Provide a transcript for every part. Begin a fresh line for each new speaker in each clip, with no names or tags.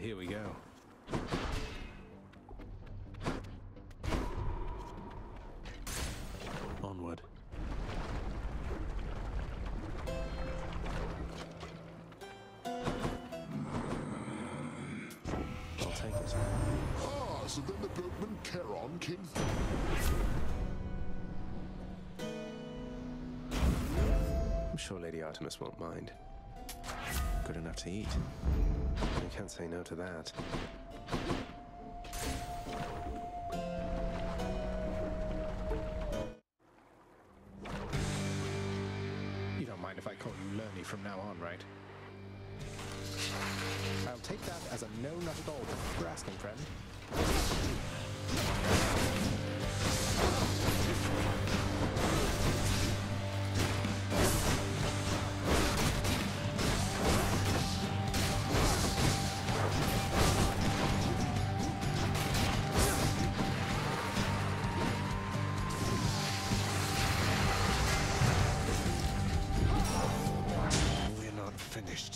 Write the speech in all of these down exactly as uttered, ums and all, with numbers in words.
here we go. Onward. I'll take it.
Ah, so then the boatman Charon came through.
I'm sure Lady Artemis won't mind. Good enough to eat. I can't say no to that. You don't mind if I call you Lernie from now on, right? I'll take that as a no, not at all. Thank you for asking, friend. We're not finished.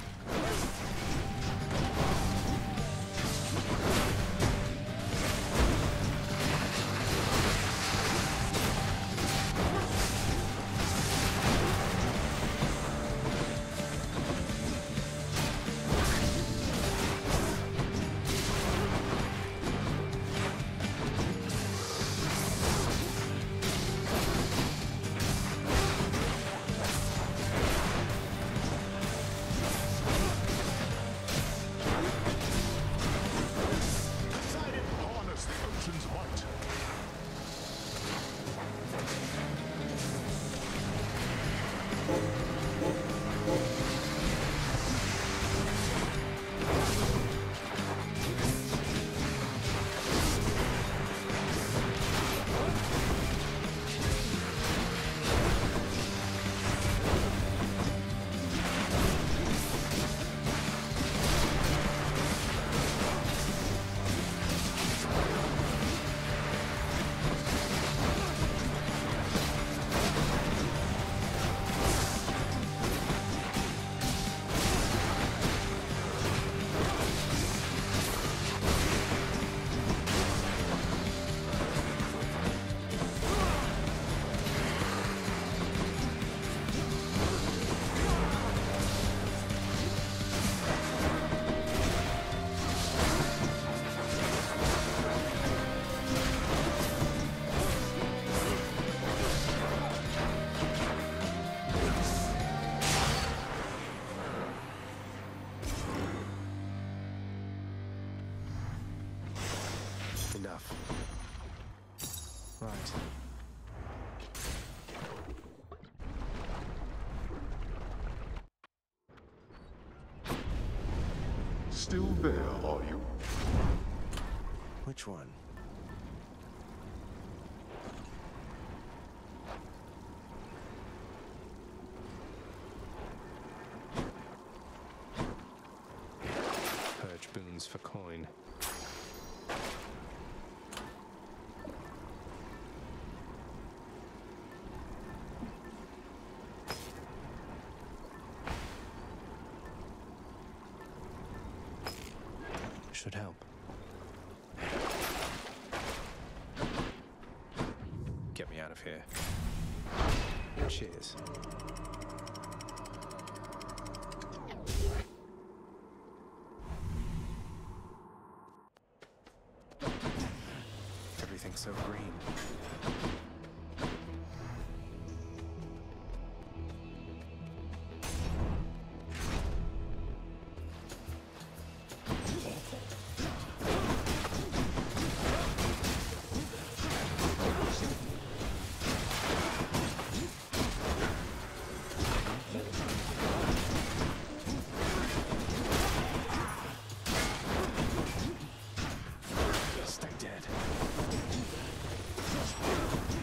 Enough. Right.
Still there, are you?
Which one? Purge boons for coin. Should help. Get me out of here. Cheers. Everything's so green. Stay dead.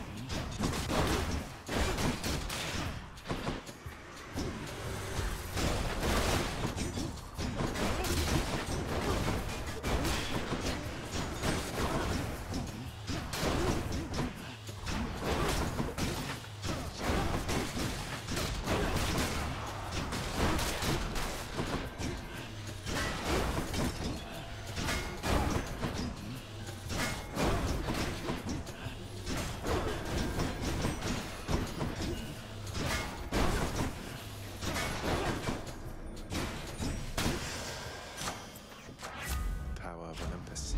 this.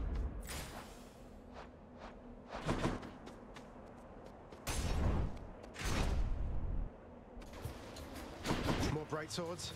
More bright swords?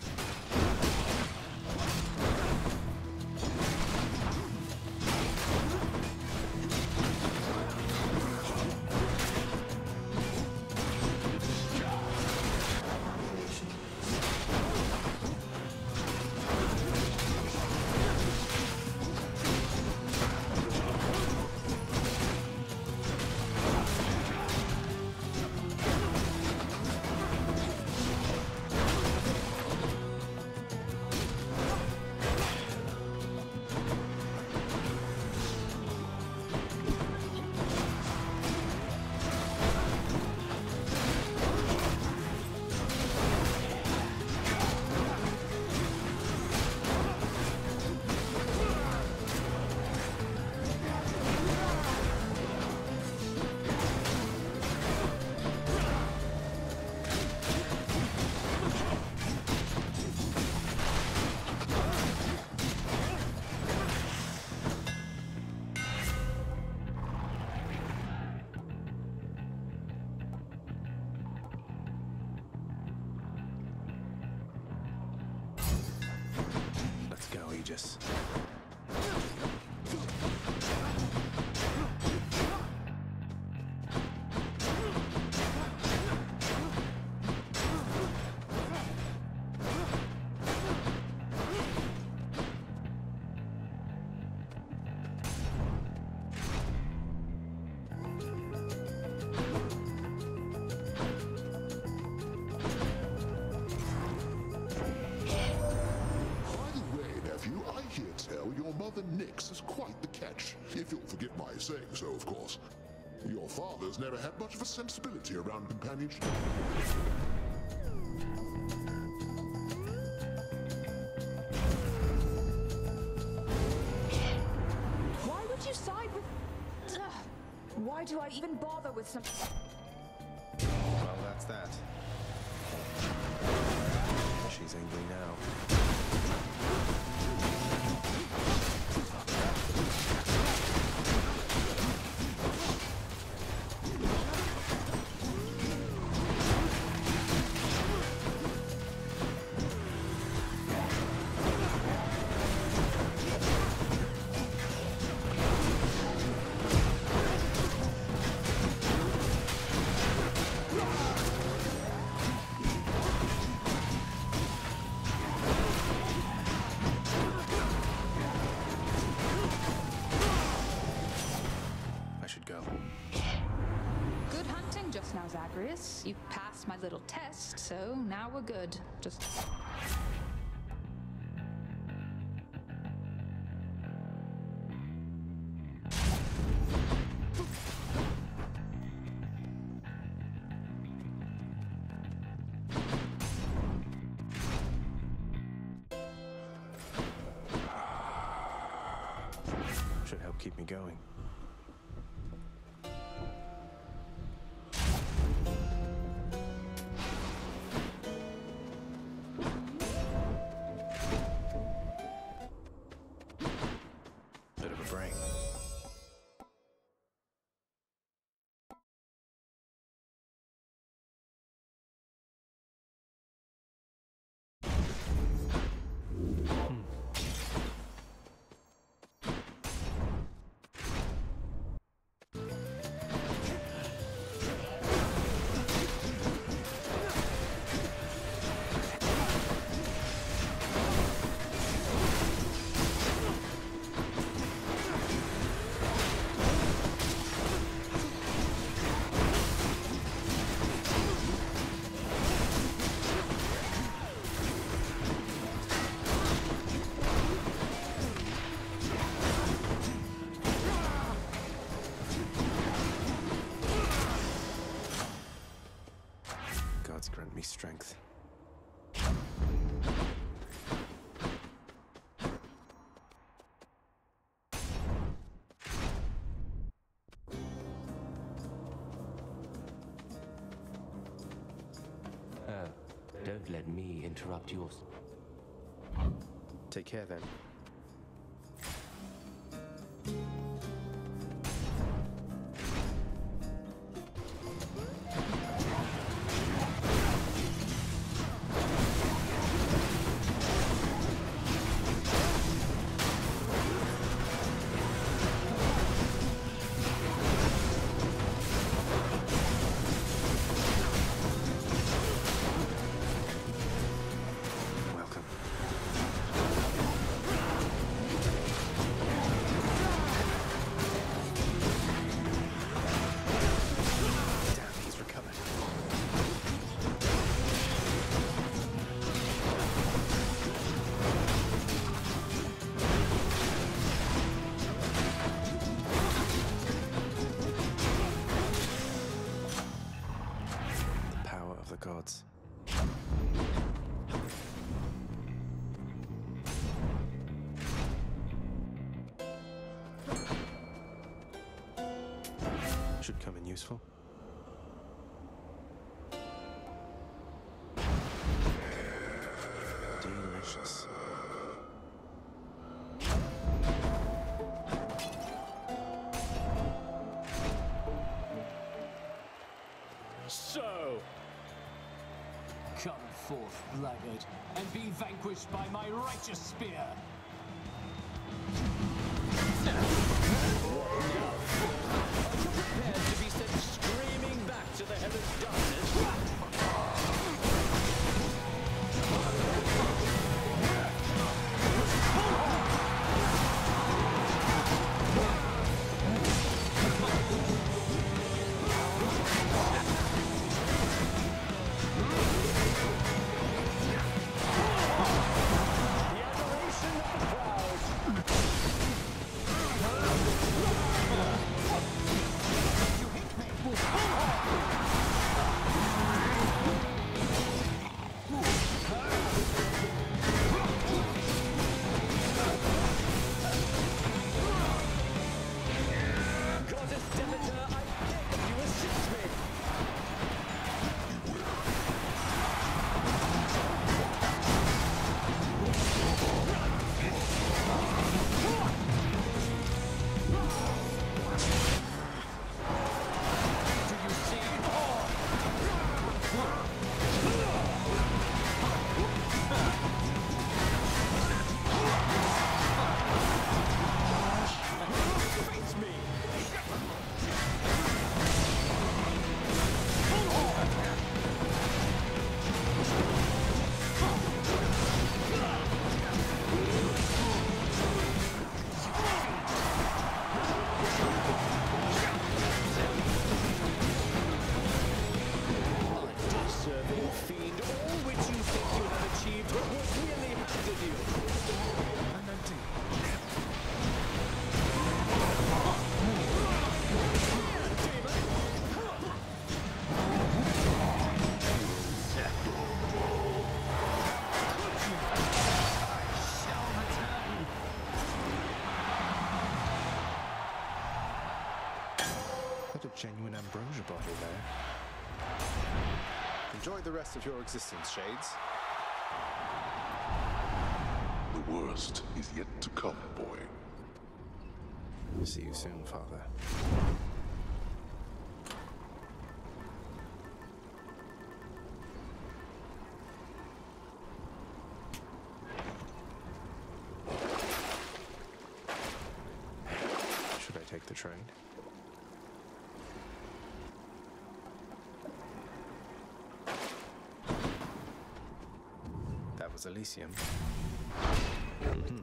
Aegis.
Nyx is quite the catch, if you'll forgive my saying so, of course. Your father's never had much of a sensibility around companionship.
Why would you side with... Ugh. Why do I even bother with some...
Well, that's that. She's angry now.
Zagreus, you passed my little test, so now we're good. Just...
Should help keep me going. Grant me strength.
Uh, don't let me interrupt yours.
Take care then. guards. Should come in useful. Delicious.
So, come forth, blackguard, and be vanquished by my righteous spear. Prepared to be sent screaming back to the heaven's darkness.
Genuine ambrosia bottle there.
Enjoy the rest of your existence, Shades.
The worst is yet to come, boy.
See you soon, Father. Should I take the train? That was Elysium. Mm-hmm.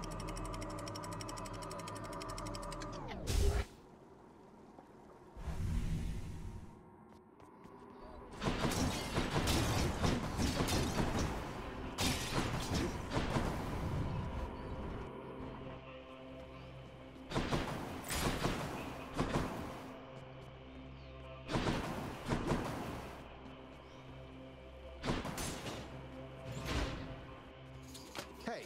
Hey!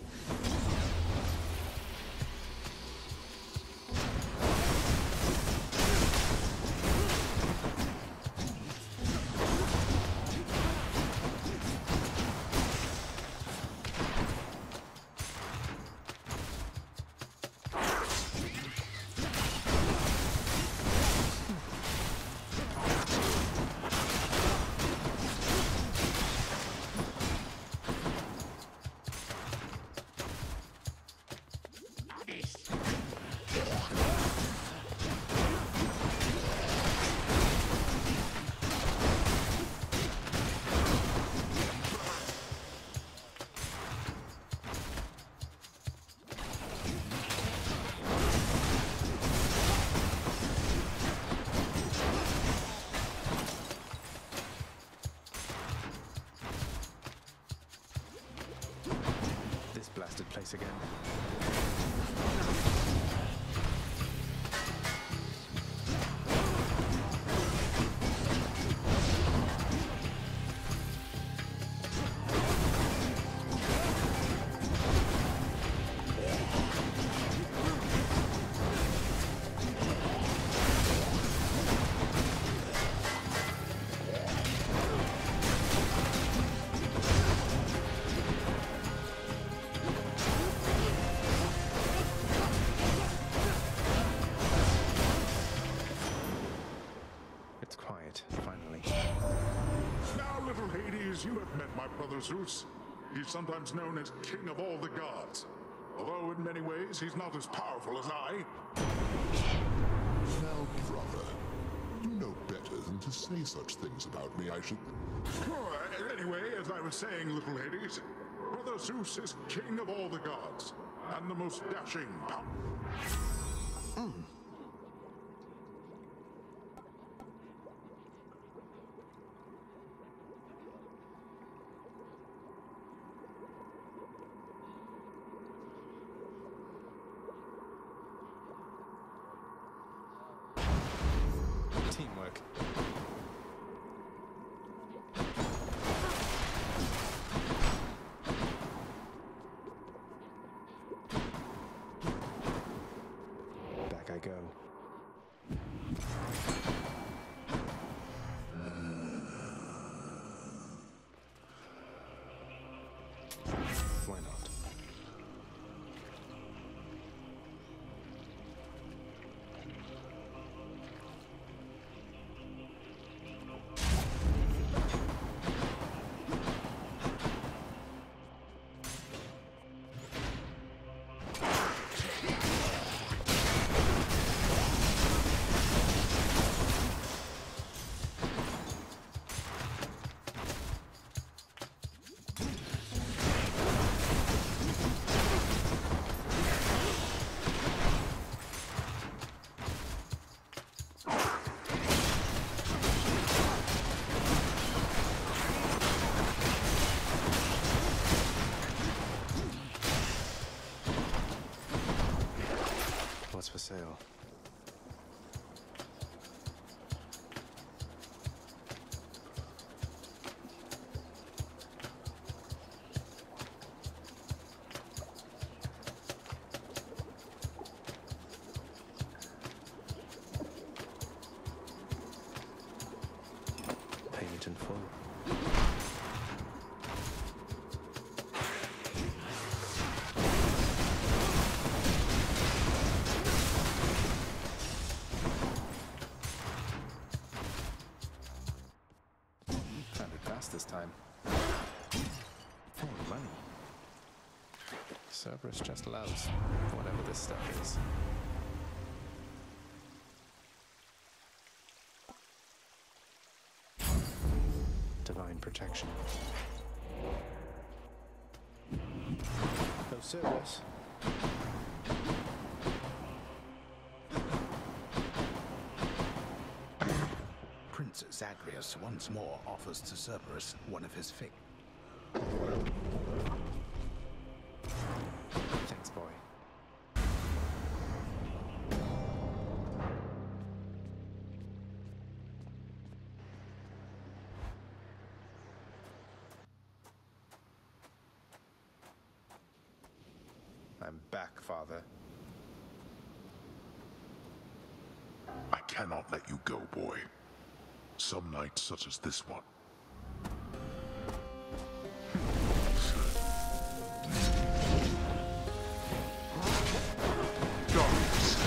Blasted place again. it, finally.
Now, little Hades, you have met my brother Zeus. He's sometimes known as King of all the gods. Although in many ways he's not as powerful as I. Now, brother, you know better than to say such things about me, I should... Oh, anyway, as I was saying, little Hades, Brother Zeus is king of all the gods, and the most dashing power... Mm.
Teamwork. Back I go. Why not? What's for sale? Payment in full. This time. Hey, money. Cerberus just loves whatever this stuff is. Divine protection.
No Cerberus.
Prince Zagreus once more offers to Cerberus one of his fig.
Thanks, boy. I'm back, Father.
I cannot let you go, boy. Some nights such as this one. Darkness.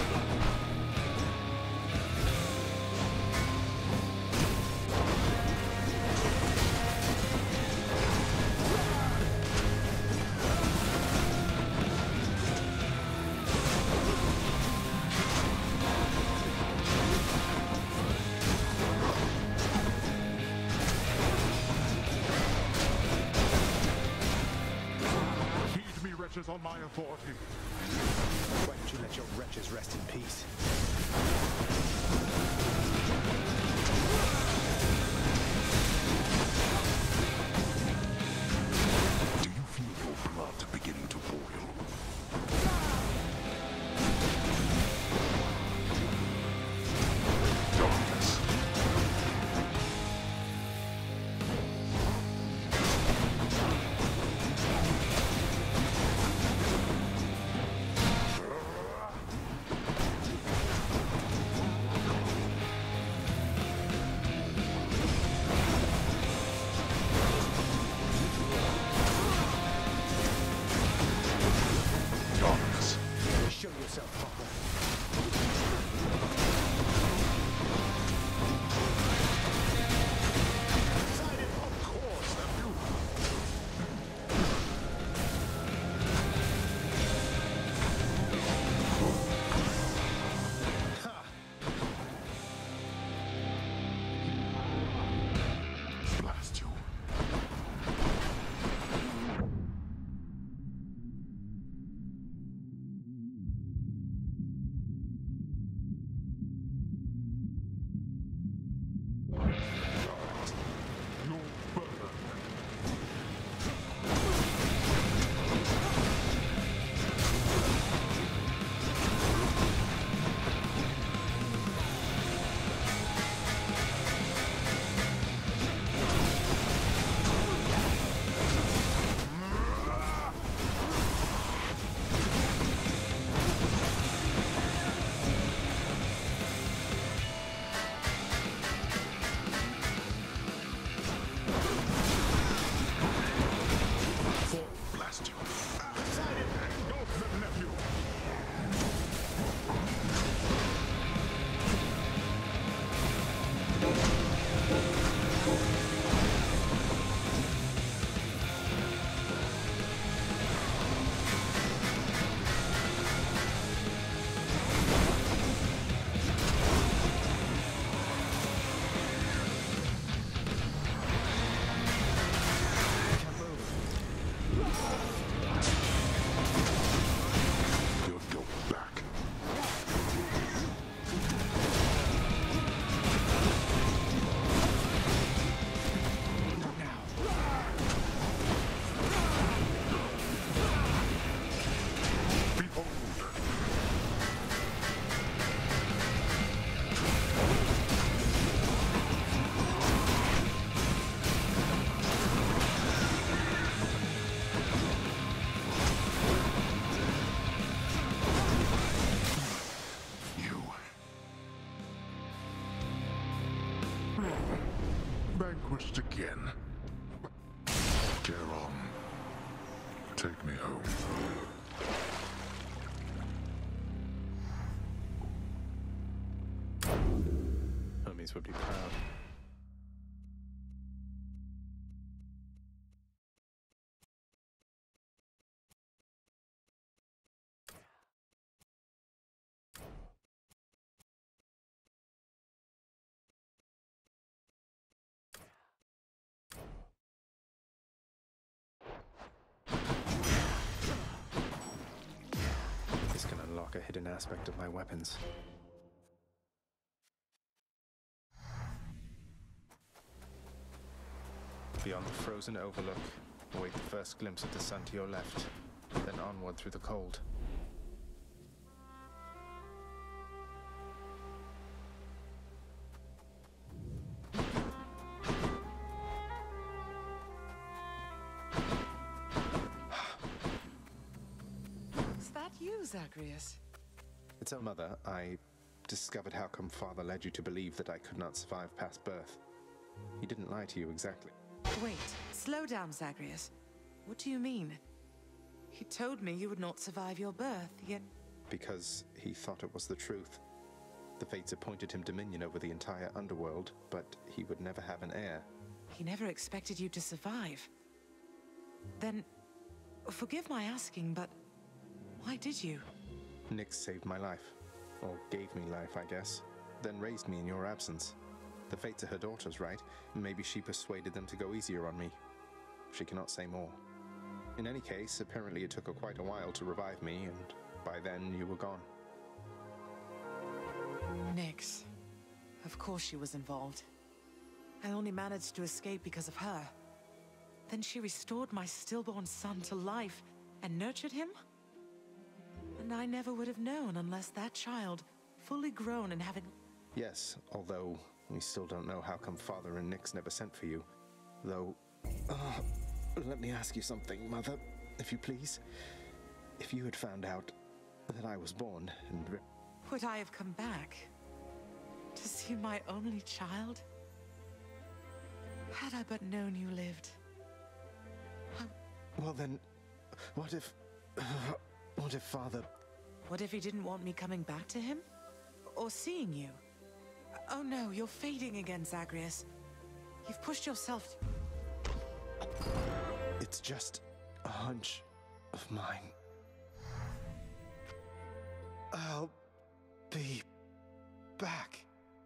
On my authority.
Why don't you let your wretches rest in peace?
Do you feel your blood beginning to boil? Darkness. vanquished again. Geron, take me home.
Homies would be proud. This can unlock a hidden aspect of my weapons. Beyond the frozen overlook, await the first glimpse of the sun to your left, then onward through the cold.
Is that you, Zagreus?
It's our mother. I discovered how come Father led you to believe that I could not survive past birth. He didn't lie to you exactly.
Wait, slow down, Zagreus. What do you mean? He told me you would not survive your birth, yet...
Because he thought it was the truth. The Fates appointed him dominion over the entire underworld, but he would never have an heir.
He never expected you to survive. Then, forgive my asking, but why did you?
Nyx saved my life. Or gave me life, I guess. Then raised me in your absence. The Fates are her daughters, right? Maybe she persuaded them to go easier on me. She cannot say more. In any case, apparently it took her quite a while to revive me, and by then you were gone.
Nyx. Of course she was involved. I only managed to escape because of her. Then she restored my stillborn son to life and nurtured him? And I never would have known unless that child, fully grown and having...
Yes, although we still don't know how come Father and Nyx never sent for you. Though, uh, let me ask you something, Mother, if you please. If you had found out that I was born and...
Would I have come back? To see my only child? Had I but known you lived. I...
Well then, what if... Uh, what if Father...
What if he didn't want me coming back to him? Or seeing you? Oh no, you're fading again, Zagreus. You've pushed yourself...
It's just a hunch of mine. I'll be back.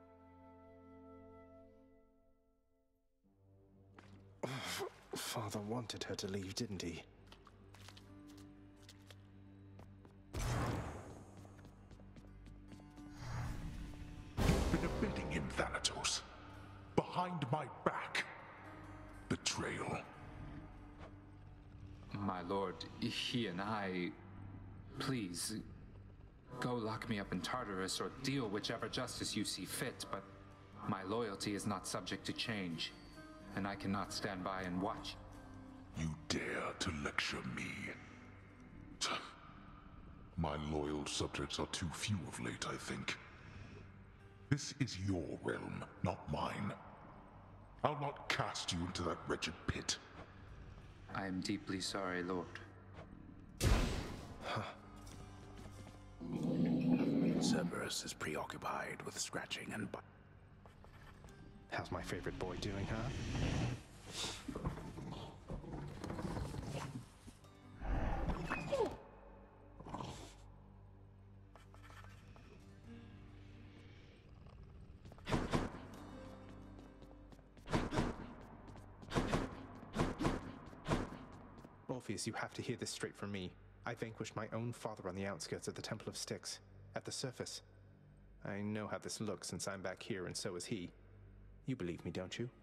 Father wanted her to leave, didn't he?
Been abetting him, Thanatos. Behind my back. Betrayal.
My lord, he and I... Please, go lock me up in Tartarus or deal whichever justice you see fit, but my loyalty is not subject to change, and I cannot stand by and watch.
You dare to lecture me? My loyal subjects are too few of late, I think. This is your realm, not mine. I'll not cast you into that wretched pit.
I am deeply sorry, Lord.
Cerberus is preoccupied with scratching and biting.
How's my favorite boy doing, huh? Orpheus, you have to hear this straight from me. I vanquished my own father on the outskirts of the Temple of Styx, at the surface. I know how this looks since I'm back here, and so is he. You believe me, don't you?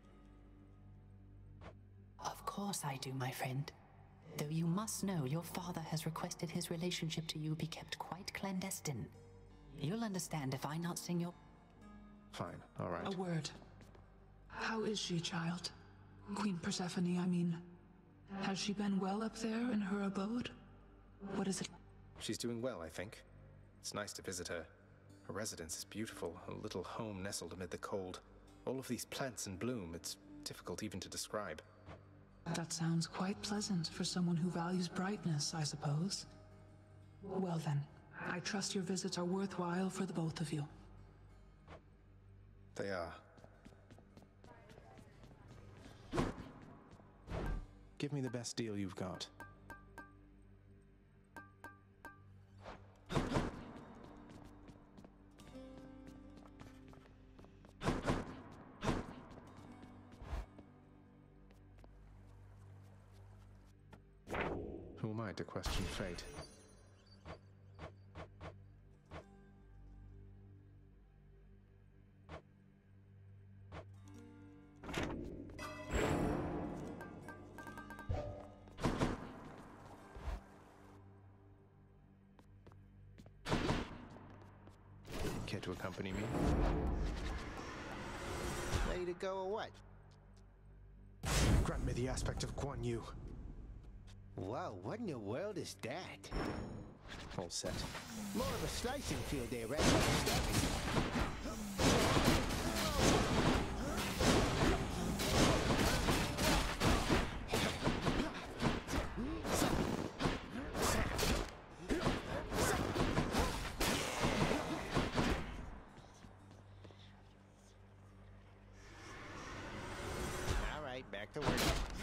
Of course I do, my friend. Though you must know your father has requested his relationship to you be kept quite clandestine. You'll understand if I not sing your...
Fine, all right.
A word. How is she, child? Queen Persephone, I mean. Has she been well up there in her abode? What is it?
She's doing well, I think. It's nice to visit her. Her residence is beautiful, a little home nestled amid the cold. All of these plants in bloom, it's difficult even to describe.
That sounds quite pleasant for someone who values brightness, I suppose. Well then, I trust your visits are worthwhile for the both of you.
They are. Give me the best deal you've got. Who am I to question fate? Care to accompany me?
Ready to go or what?
Grant me the aspect of Guan Yu.
Whoa, what in the world is that?
All set.
More of a slicing field there, rather than stabbing. All right, back to work.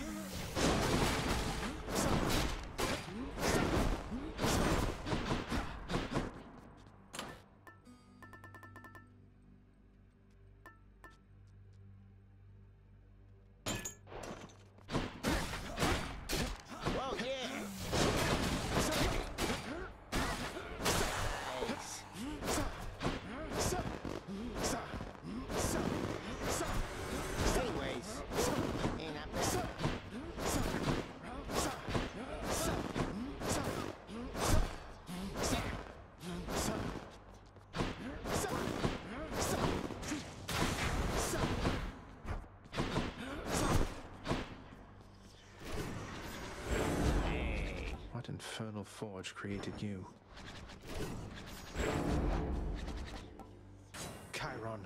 What infernal forge created you? Chiron.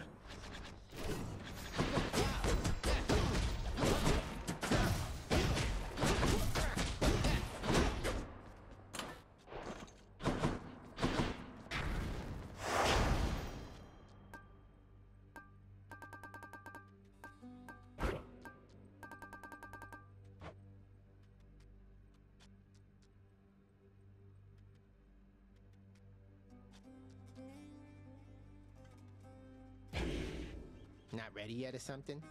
Not ready yet or something?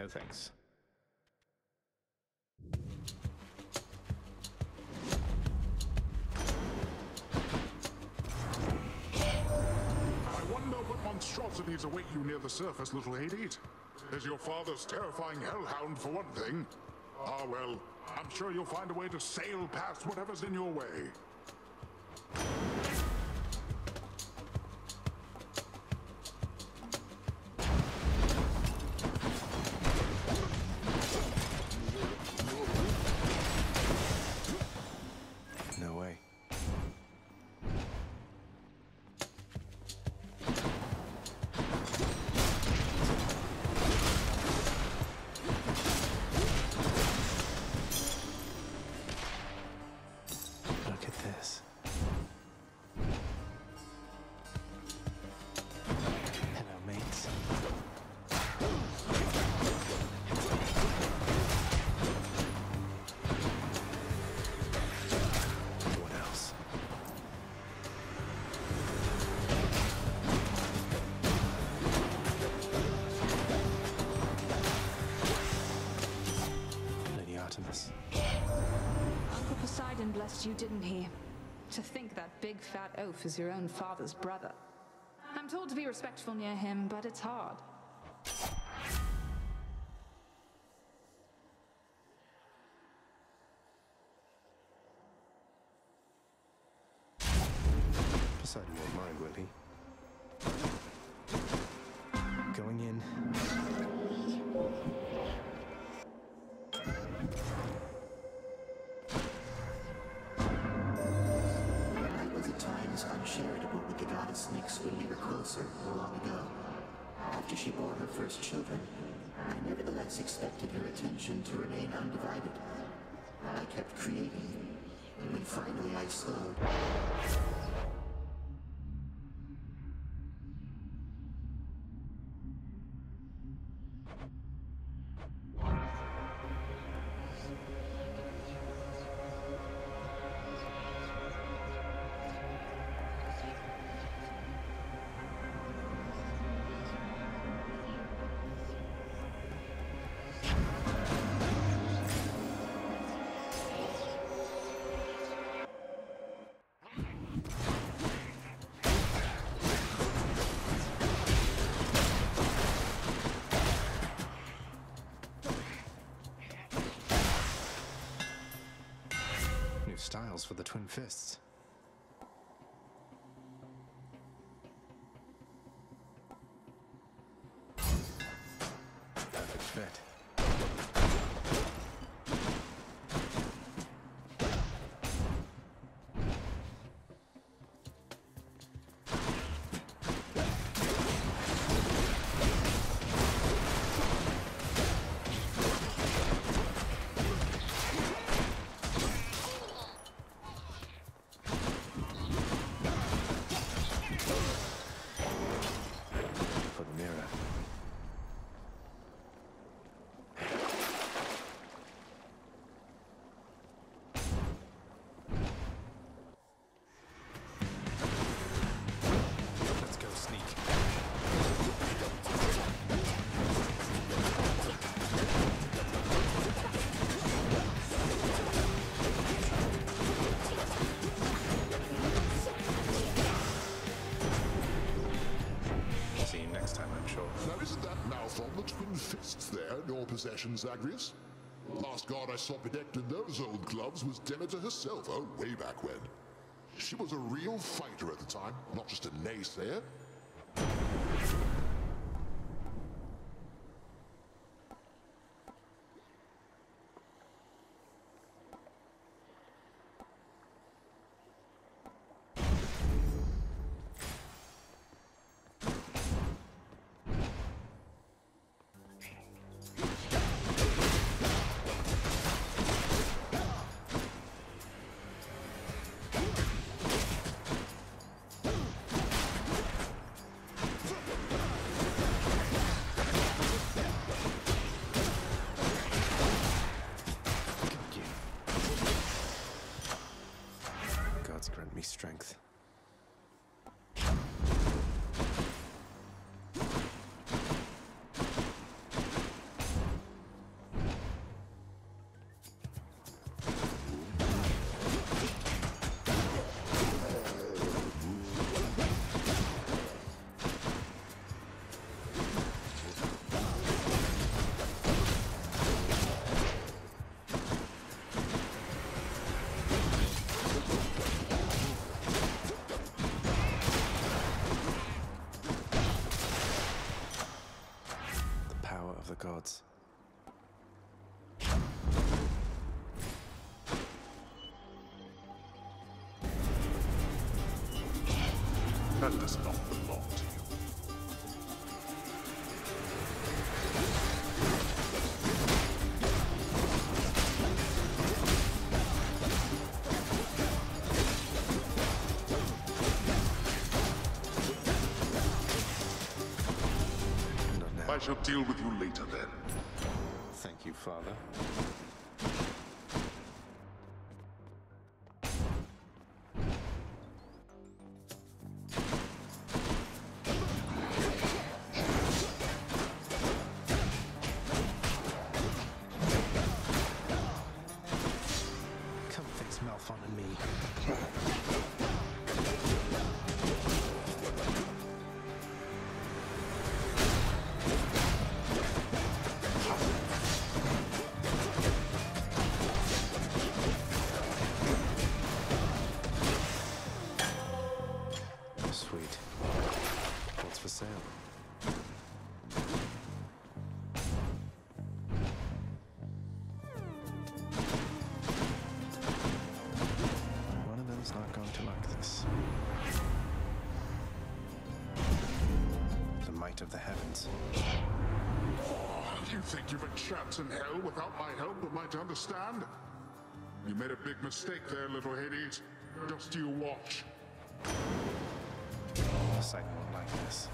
No thanks.
I wonder what monstrosities await you near the surface, little Hades. There's your father's terrifying hellhound, for one thing. Ah, well, I'm sure you'll find a way to sail past whatever's in your way.
No way. Look at this. Hello, mates. What else? Lady Artemis.
Uncle Poseidon blessed you, didn't he? To think that big fat oaf is your own father's brother. I'm told to be respectful near him, but it's hard.
Poseidon won't mind, will he? Going in.
I was at times uncharitable with the goddess Nyx when we were closer long ago. After she bore her first children, I nevertheless expected her attention to remain undivided. I kept creating, when finally I slowed.
New styles for the Twin Fists. Perfect fit. For the mirror. Let's go, sneak. See you next time, I'm sure.
Now, isn't that mouth on the Twin Fists there in your possession, Zagreus? Last god I saw bedecked in those old gloves was Demeter herself, oh, way back when. She was a real fighter at the time, not just a naysayer. Gods grant me strength.
gods.
That does not belong to you. I shall deal with you later, then.
Thank you, Father.
Come face Malphon and me.
Sweet. What's for sale? One of them's not going to like this. The might of the heavens.
Oh, you think you've a chance in hell without my help, am I to understand? You made a big mistake there, little Hades. Just you watch.
Poseidon won't like this.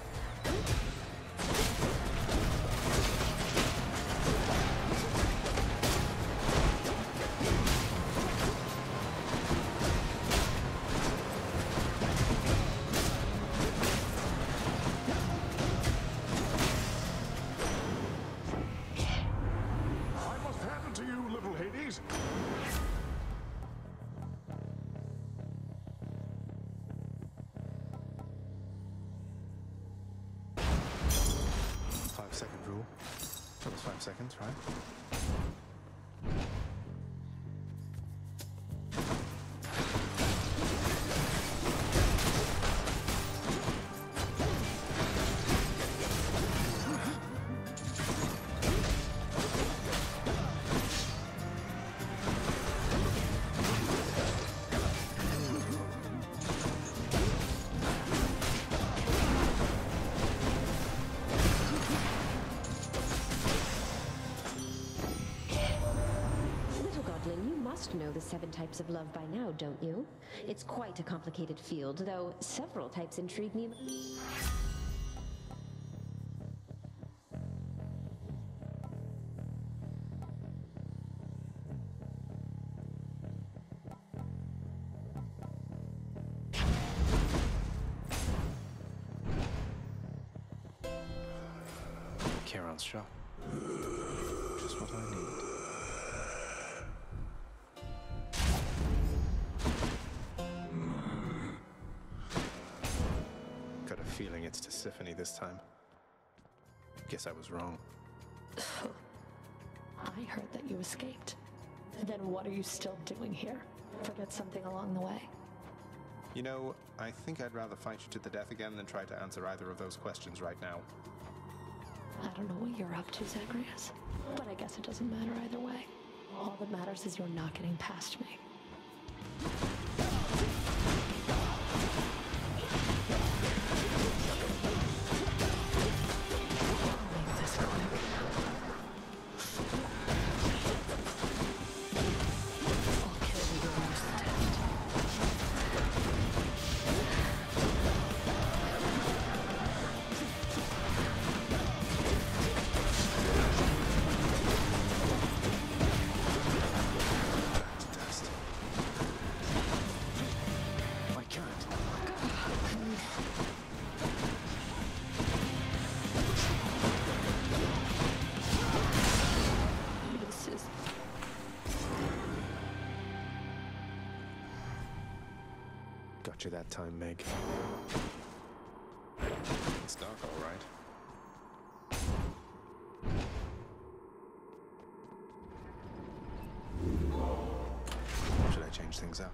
I must hand it to you, little Hades.
Five second rule. That was five seconds, right?
Know the seven types of love by now, don't you? It's quite a complicated field, though several types intrigue me.
Charon's shop. Just what I need. Got a feeling it's Tisiphone this time. Guess I was wrong.
I heard that you escaped. Then what are you still doing here? Forget something along the way?
You know, I think I'd rather fight you to the death again than try to answer either of those questions right now.
I don't know what you're up to, Zagreus, but I guess it doesn't matter either way. All that matters is you're not getting past me.
Got you that time, Meg. It's dark, all right. Should I change things up?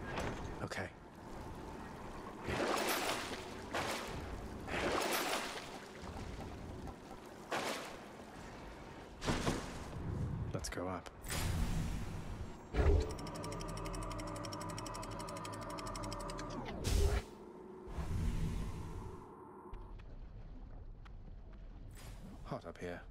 Okay. Let's go up. Hot up here.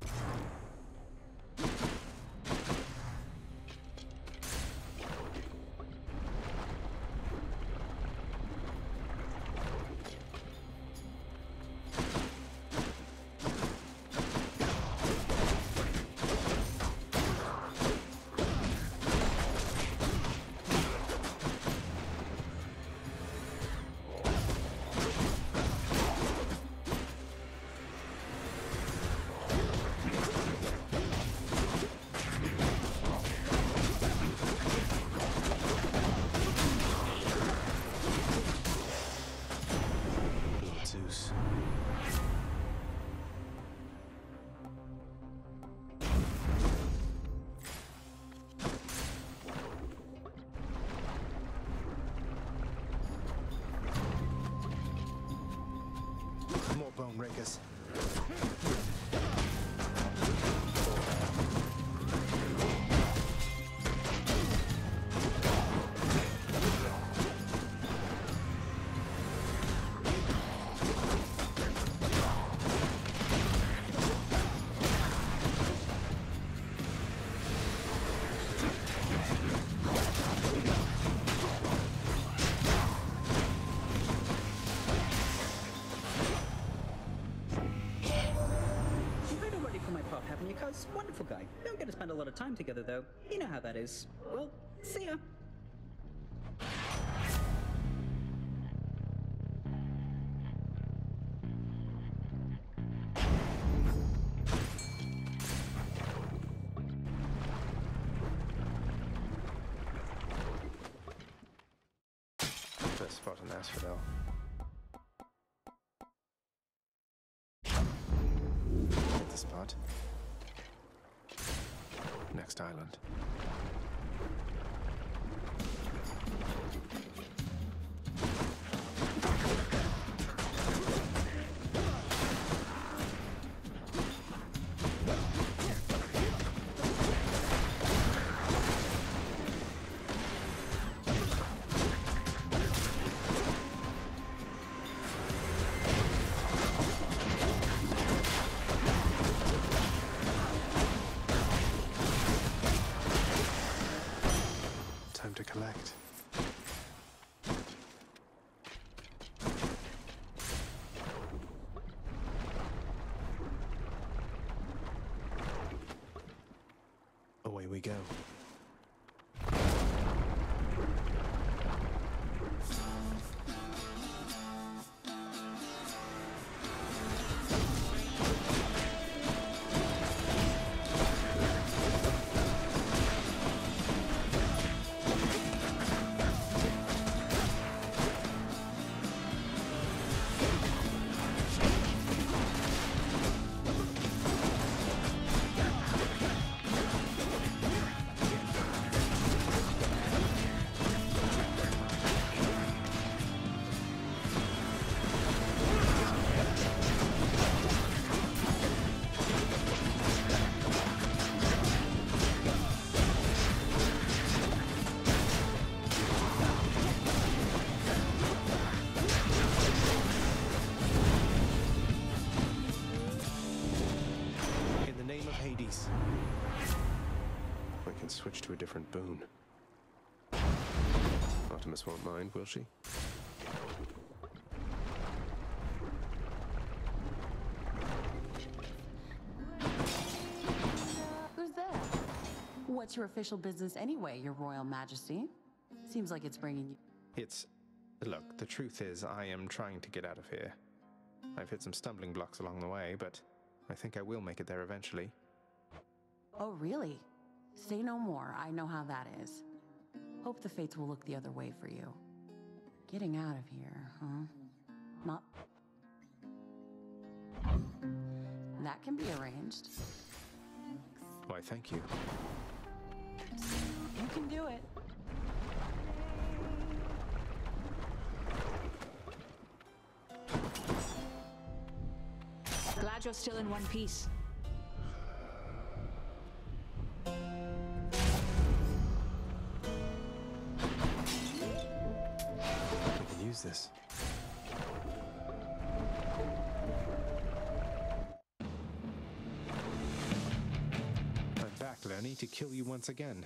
More bone rakers.
Wonderful guy. Don't get to spend a lot of time together, though. You know how that is. Well, see ya.
First spot in Asphodel. Hit the spot. Next island. To collect. Away we go. I can switch to a different boon. Artemis won't mind, will she?
Who's there? What's your official business anyway, Your Royal Majesty? Seems like it's bringing you...
It's... Look, the truth is, I am trying to get out of here. I've hit some stumbling blocks along the way, but I think I will make it there eventually.
Oh, really? Say no more. I know how that is. Hope the fates will look the other way for you. Getting out of here, huh? Not... That can be arranged.
Why, thank you.
You can do it.
Glad you're still in one piece.
is this? I'm back, Lernie, to kill you once again.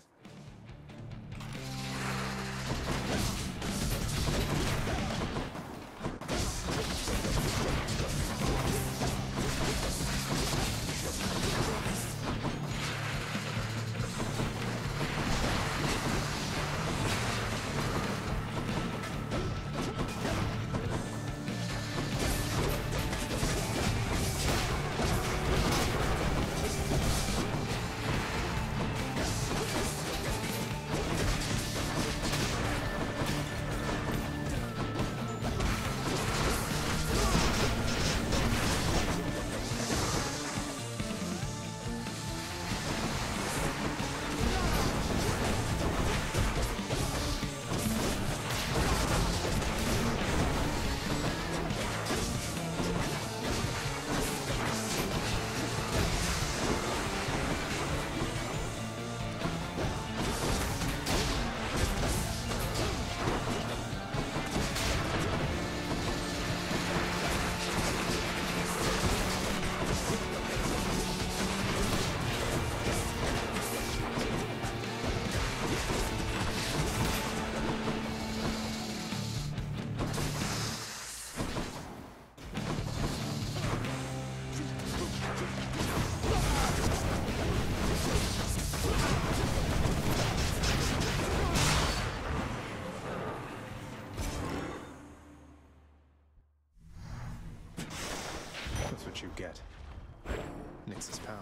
That's what you get. Nyx's power.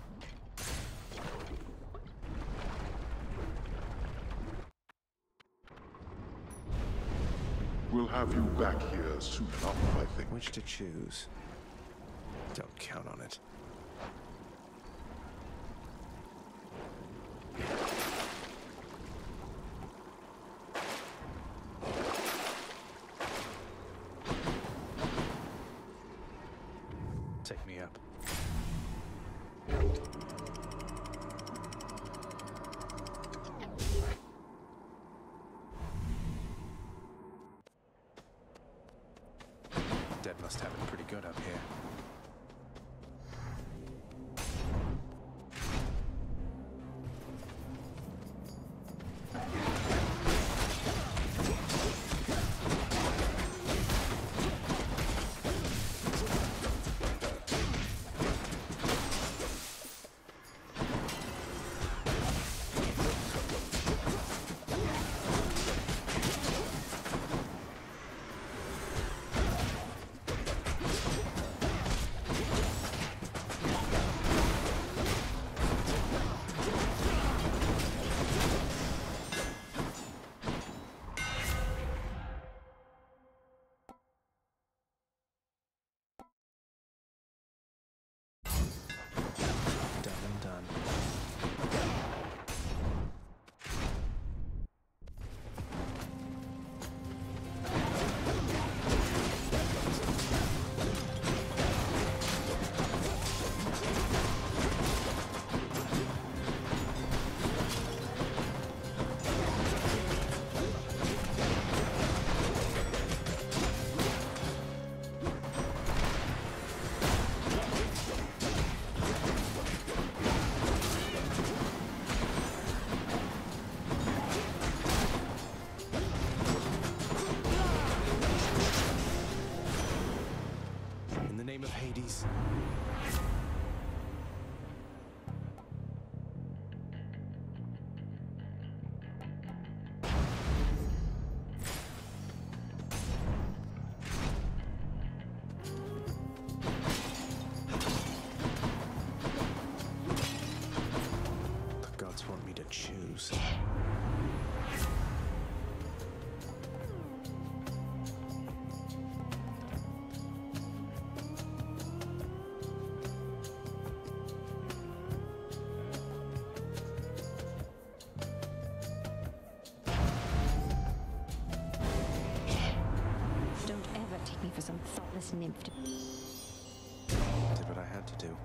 We'll have you back here soon enough, I think.
Which to choose? Don't count on it. Take me up. Dead must have it pretty good up here. Hades. The gods want me to choose.
For some thoughtless nymph to...
Did what I had to do.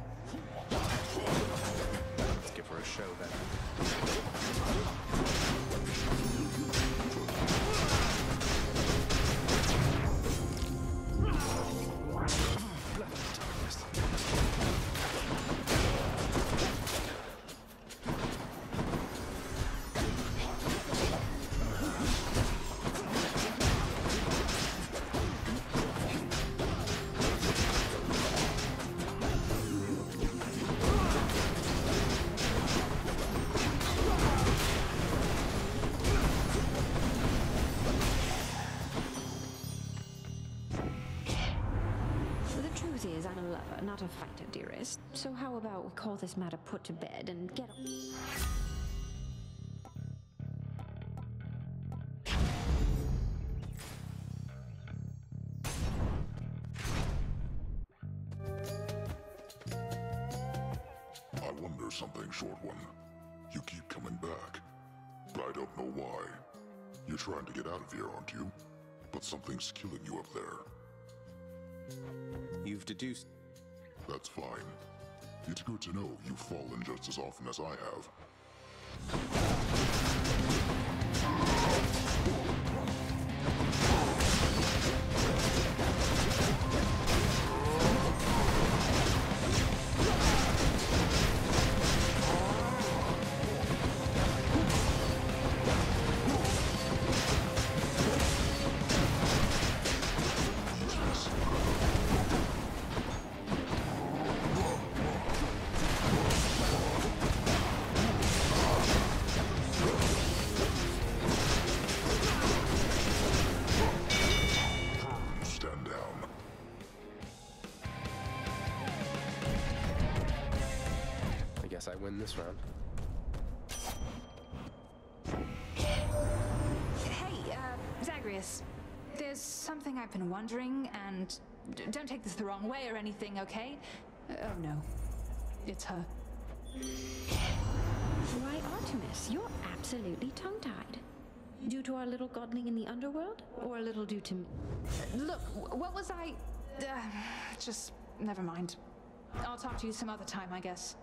Let's give her a show then.
a fighter, dearest. So how about we call this matter put to bed and get...
I wonder something, Short One. You keep coming back. I don't know why. You're trying to get out of here, aren't you? But something's killing you up there.
You've deduced...
That's fine. It's good to know you've fallen just as often as I have.
I win this round.
Hey, uh, Zagreus. There's something I've been wondering, and d don't take this the wrong way or anything, okay? Uh, oh no. It's her.
Why, Artemis, you're absolutely tongue-tied. Due to our little godling in the underworld, or a little due to me?
Uh, look, what was I... Uh, just... never mind. I'll talk to you some other time, I guess.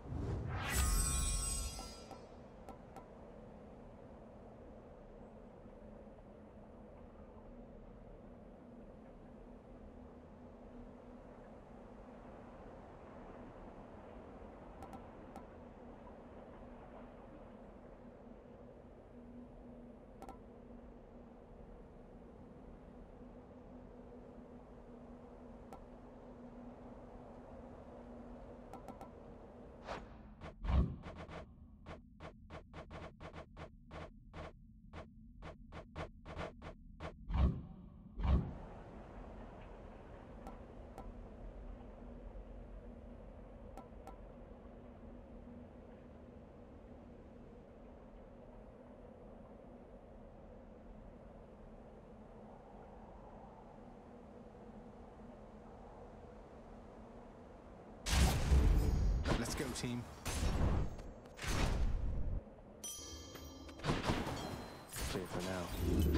Let's go, team.
Clear for now.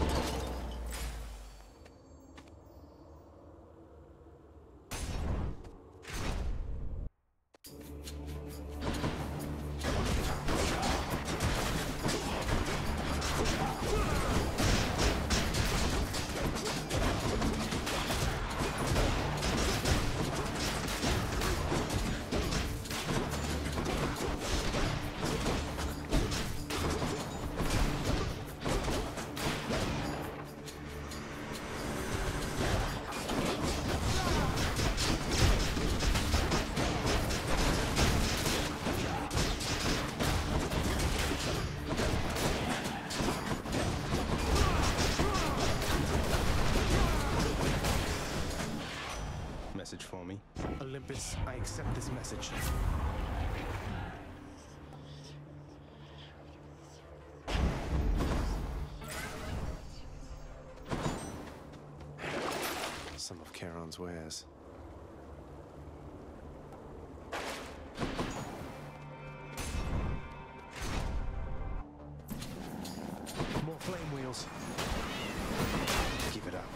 Message for me. Olympus, I accept this message. Some of Charon's wares. More flame wheels. Keep it up.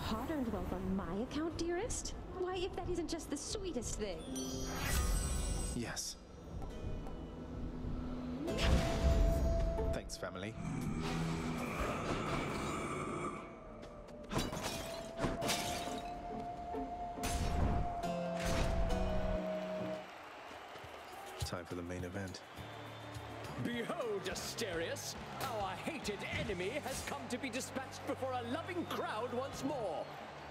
hard-earned wealth on my account, dearest? Why, if that isn't just the sweetest thing?
Yes. Thanks, family. Time for the main event.
Behold, Asterius! Our hated enemy has come to be dispatched before a loving crowd once more!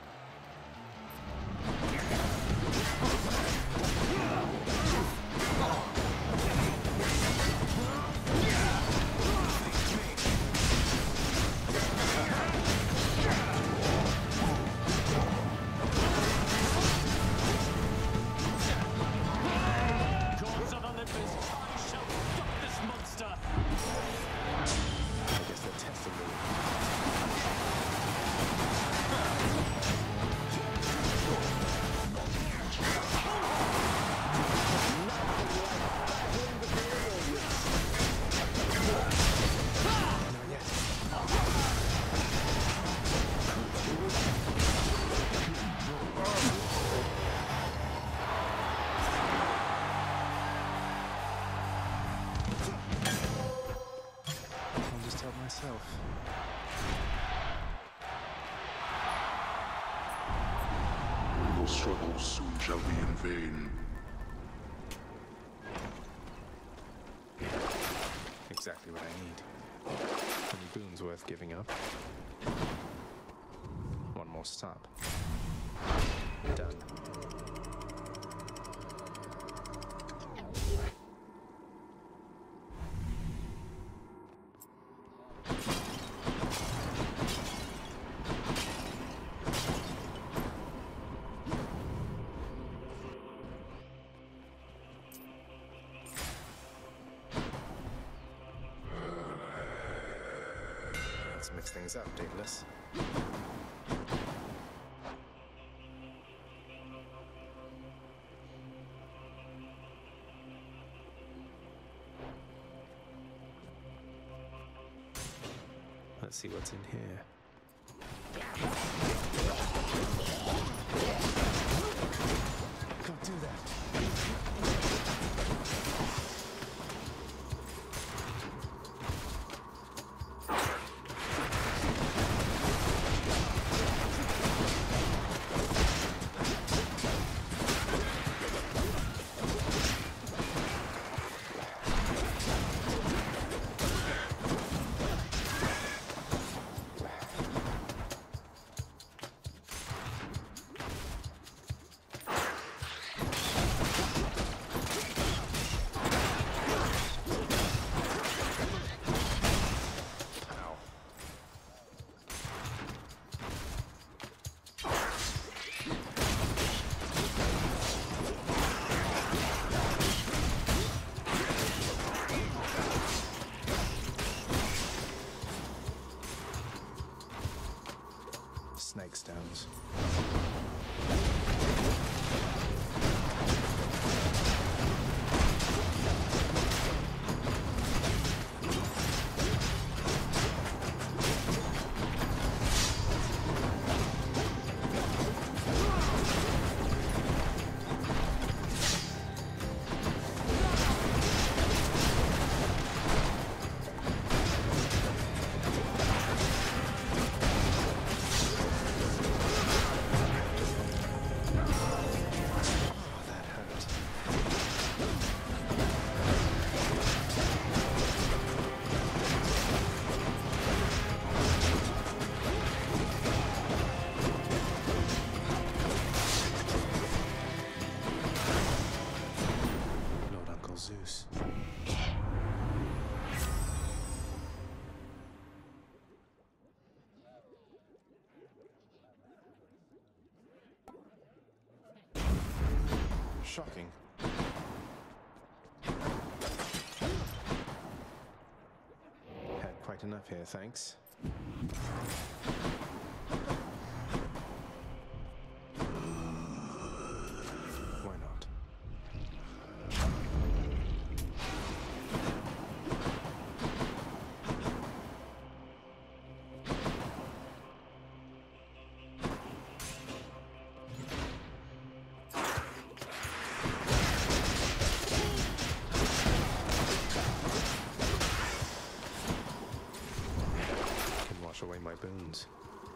Gods of Olympus, I shall stop this monster!
I guess they're testing me. I'll just help myself.
Your struggles soon shall be in vain.
Exactly what I need. Any boons worth giving up? One more stop. Done. Let's mix things up, Daedalus. Let's see what's in here. Can't do that. Snake stones. Zeus. Shocking. Had quite enough here, thanks. Why not? wash away my boons.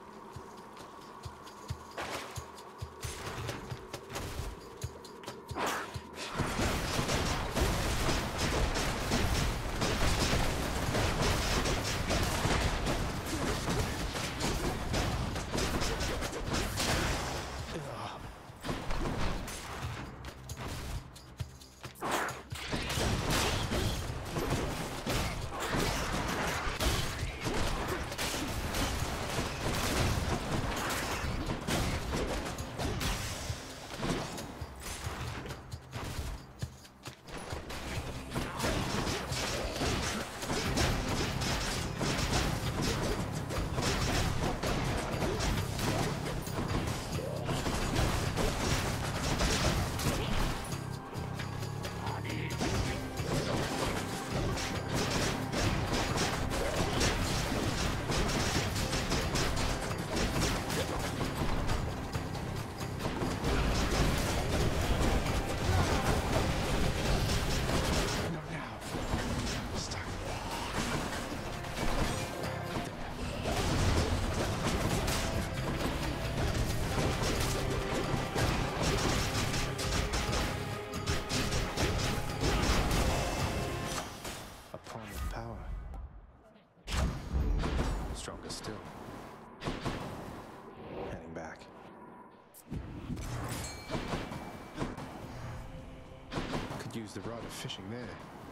Use the rod of fishing there.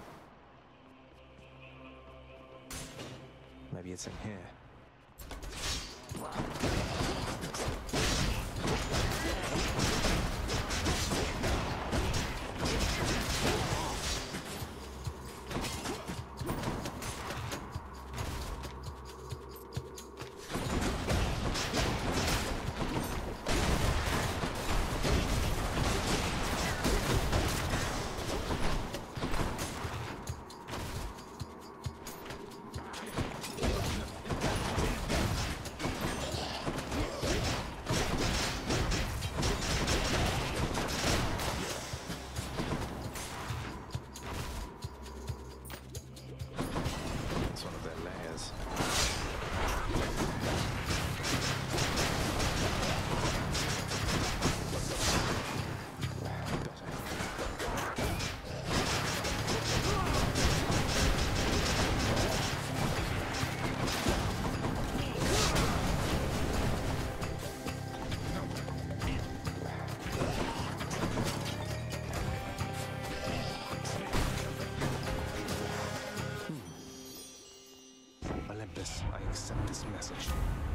Maybe it's in here. I accept this message.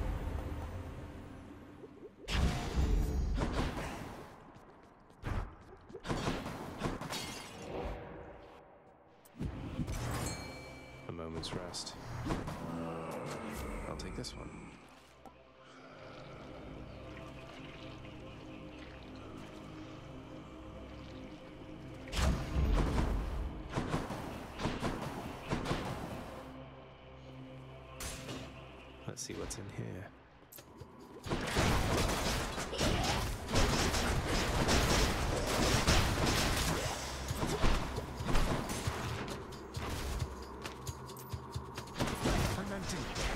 A moment's rest. I'll take this one. Let's see what's in here. I'm empty.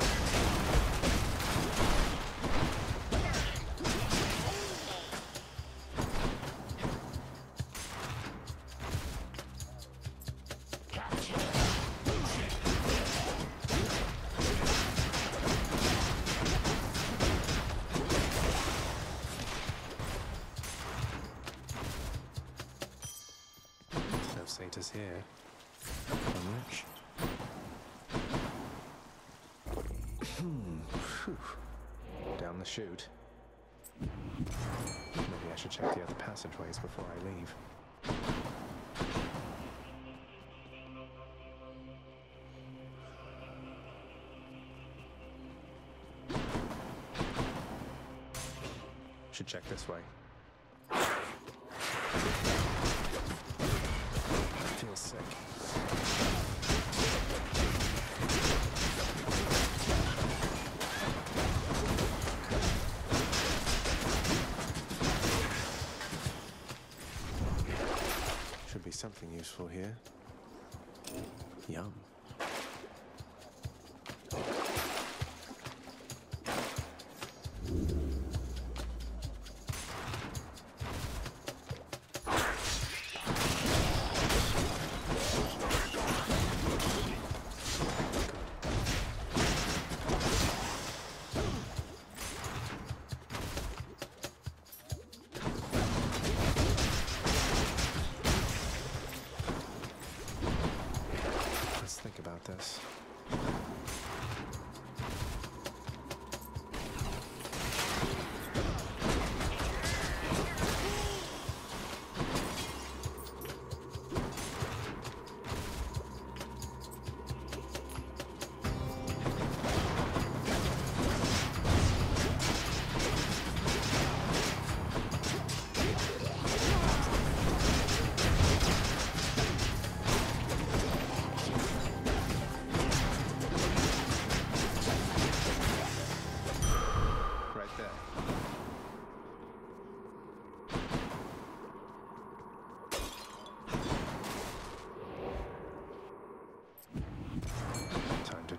Satyrs here. I'm rich. Down the chute. Maybe I should check the other passageways before I leave. Should check this way. Feels sick. Should be something useful here. Yum.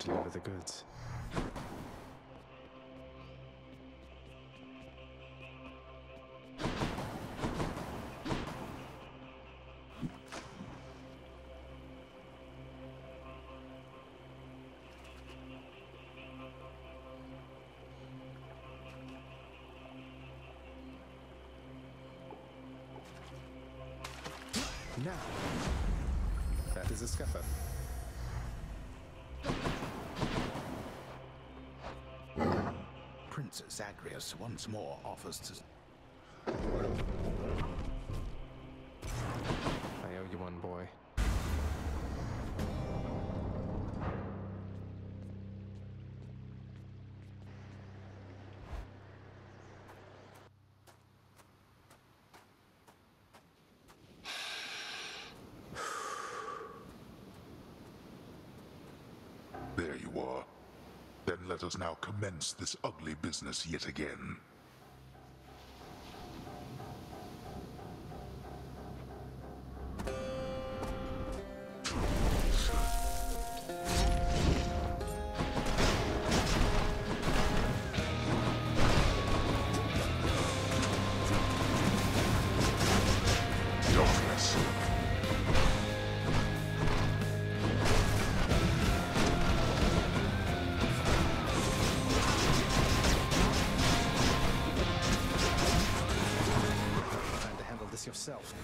deliver the goods. Now, that is a scupper.
Princess Zagreus once more offers to...
I owe you one, boy.
There you are. Then let us now commence this ugly business yet again.
Yourself.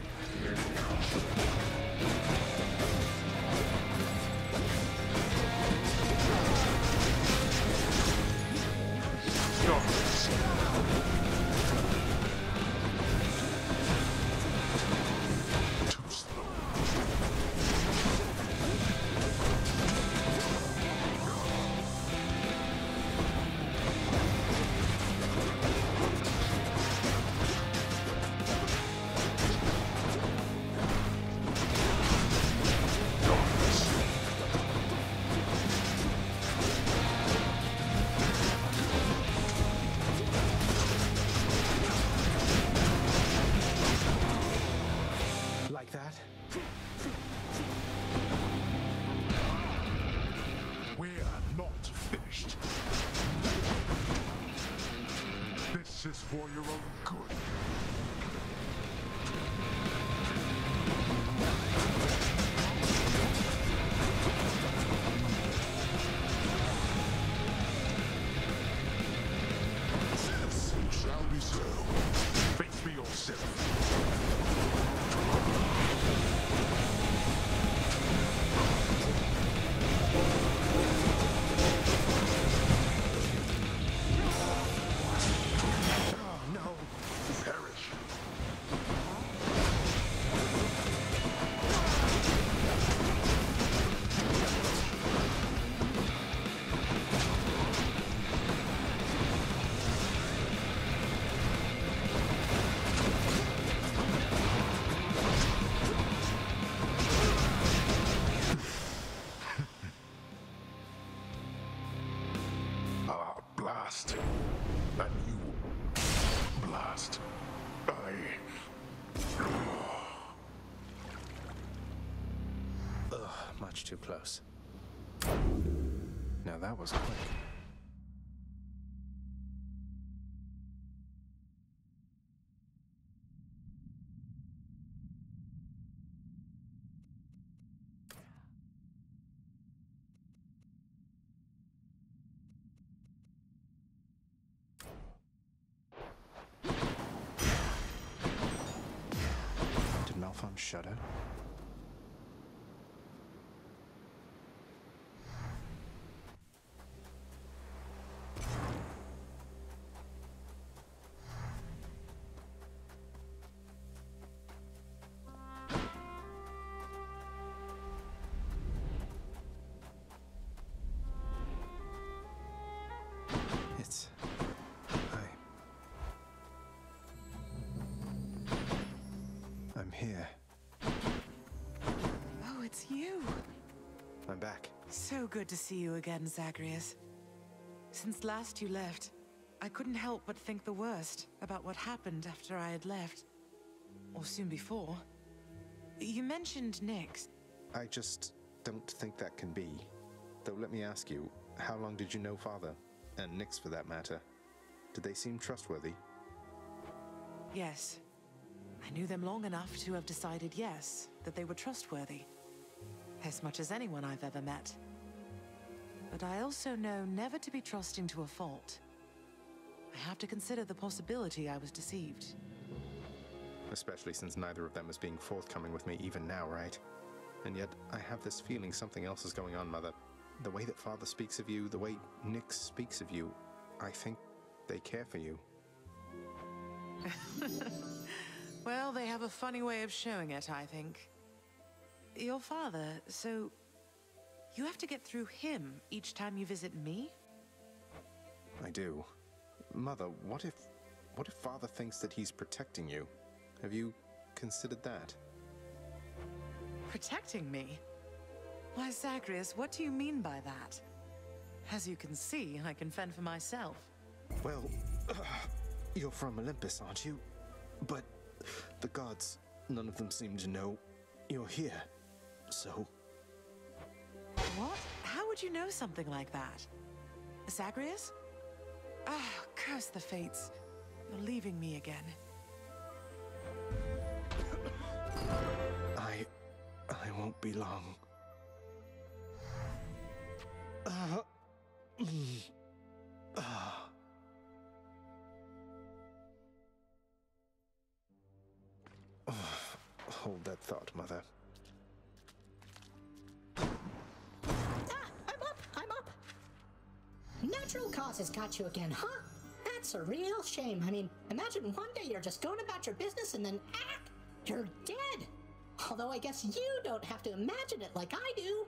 This is for your own good. This shall be so. Face me yourself. Blast. And you blast. I... Ugh, much too close. Now that was quick. Malphon shudder? It's... I... I'm here.
Oh, it's you.
I'm back.
So good to see you again, Zagreus. Since last you left, I couldn't help but think the worst about what happened after I had left. Or soon before. You mentioned Nyx.
I just don't think that can be. Though let me ask you, how long did you know Father? And Nyx for that matter. Did they seem trustworthy?
Yes. I knew them long enough to have decided yes, that they were trustworthy. As much as anyone I've ever met. But I also know never to be trusting to a fault. I have to consider the possibility I was deceived.
Especially since neither of them is being forthcoming with me even now, right? And yet, I have this feeling something else is going on, Mother. The way that Father speaks of you, the way Nyx speaks of you, I think they care for you.
Well, they have a funny way of showing it, I think. Your father, so... you have to get through him each time you visit me?
I do. Mother, what if... what if Father thinks that he's protecting you? Have you considered that?
Protecting me? Why, Zagreus, what do you mean by that? As you can see, I can fend for myself.
Well, uh, you're from Olympus, aren't you? But the gods, none of them seem to know you're here, so...
What? How would you know something like that? Zagreus? Ah, curse the fates. You're leaving me again.
I... I won't be long. Uh... Mm, uh. Oh, hold that thought, Mother.
Ah, I'm up, I'm up. Natural causes got you again, huh? That's a real shame. I mean, imagine one day you're just going about your business and then, ah, you're dead. Although I guess you don't have to imagine it like I do.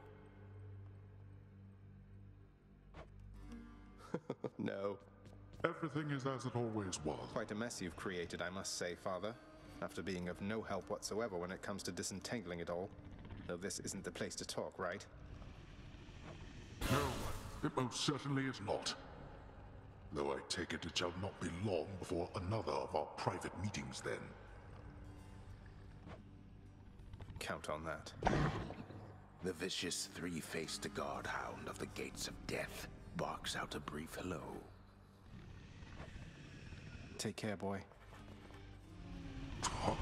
No.
Everything is as it always was.
Quite a mess you've created, I must say, Father. After being of no help whatsoever when it comes to disentangling it all. Though this isn't the place to talk, right?
No, it most certainly is not. Though I take it it shall not be long before another of our private meetings then.
Count on that.
The vicious three-faced guard-hound of the Gates of Death barks out a brief hello.
Take care, boy.
Huh?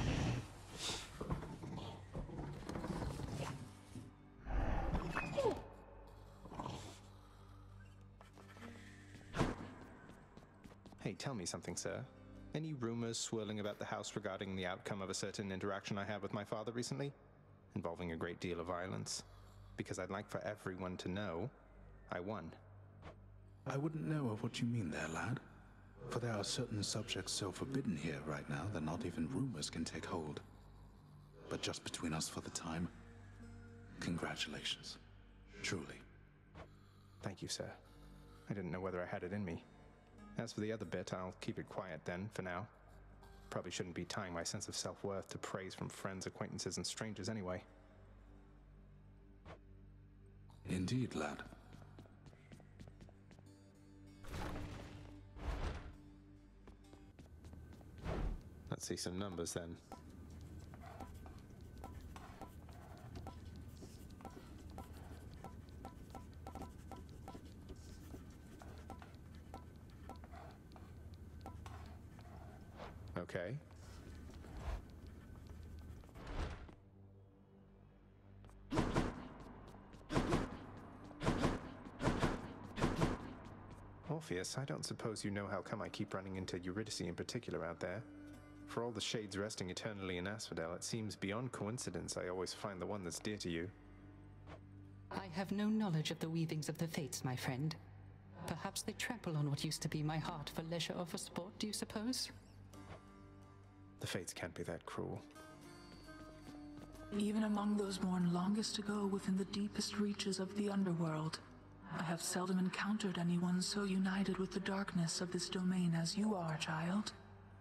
Hey, tell me something, sir. Any rumors swirling about the house regarding the outcome of a certain interaction I had with my father recently? Involving a great deal of violence? Because I'd like for everyone to know I won.
I wouldn't know of what you mean there, lad. For there are certain subjects so forbidden here right now that not even rumors can take hold. But just between us for the time, congratulations. Truly.
Thank you, sir. I didn't know whether I had it in me. As for the other bit, I'll keep it quiet then, for now. Probably shouldn't be tying my sense of self-worth to praise from friends, acquaintances, and strangers anyway.
Indeed, lad.
Let's see some numbers then. Okay. Orpheus, I don't suppose you know how come I keep running into Eurydice in particular out there. For all the shades resting eternally in Asphodel, it seems beyond coincidence I always find the one that's dear to you.
I have no knowledge of the weavings of the fates, my friend. Perhaps they trample on what used to be my heart for leisure or for sport, do you suppose?
The fates can't be that cruel.
Even among those born longest ago within the deepest reaches of the underworld, I have seldom encountered anyone so united with the darkness of this domain as you are, child.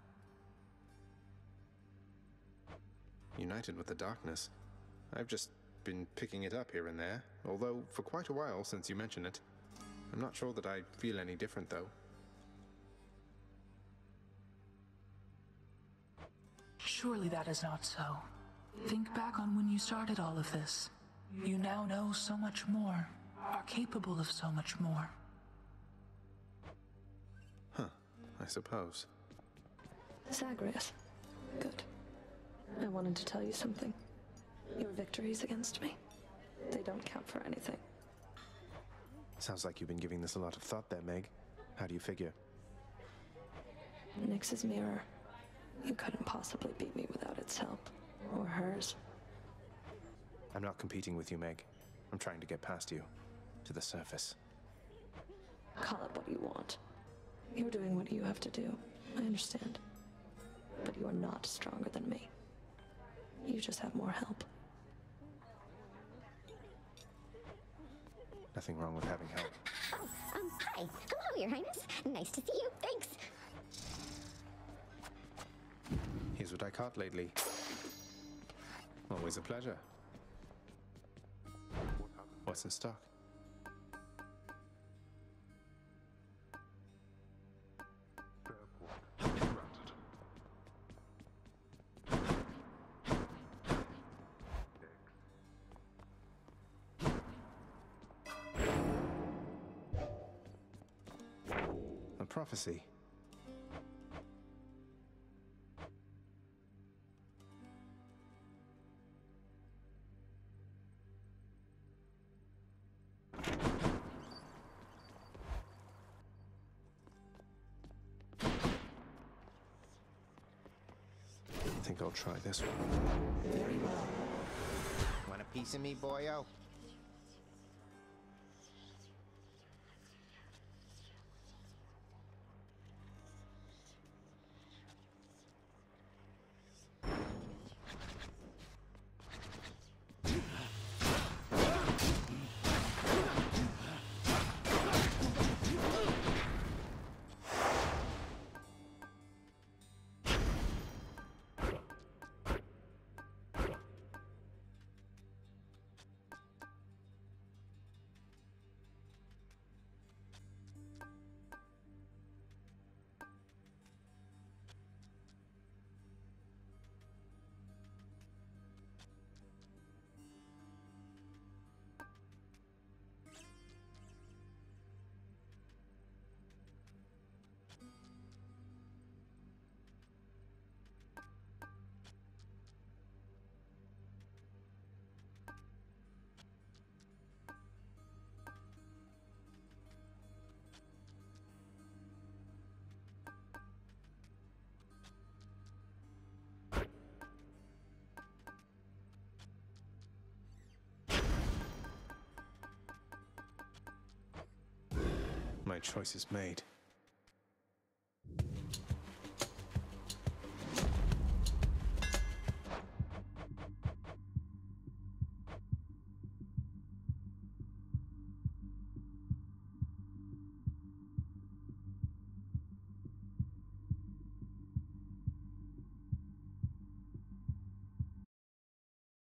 United with the darkness? I've just been picking it up here and there, although for quite a while since you mentioned it. I'm not sure that I feel any different, though.
Surely that is not so. Think back on when you started all of this. You now know so much more. are capable of so much more.
Huh, I suppose.
Zagreus. Good. I wanted to tell you something. Your victories against me, they don't count for anything.
Sounds like you've been giving this a lot of thought there, Meg. How do you figure?
Nyx's mirror. You couldn't possibly beat me without its help. Or hers.
I'm not competing with you, Meg. I'm trying to get past you. To the surface.
Call it what you want. You're doing what you have to do. I understand. But you are not stronger than me. You just have more help.
Nothing wrong with having help.
Oh, um, hi. Hello, Your Highness. Nice to see you. Thanks.
Here's what I caught lately. Always a pleasure. What's in stock? A prophecy. I think I'll try this one.
Very well. Want a piece of me, boyo?
My choice is made.